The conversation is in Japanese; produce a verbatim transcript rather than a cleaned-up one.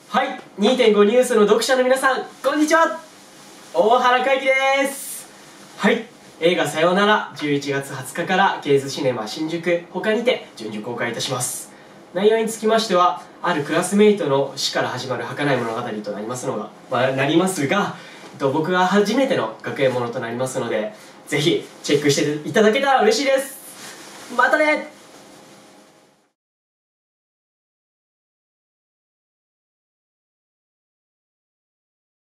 はい、にてんご ニュースの読者の皆さん、こんにちは。大原海輝です。はい、映画さよならじゅういちがつはつかからケーズシネマ新宿他にて順次公開いたします。内容につきましては、あるクラスメイトの死から始まる儚い物語となりますのが、まあ、なりますが、えっと、僕が初めての学園ものとなりますので、ぜひチェックしていただけたら嬉しいです。またね。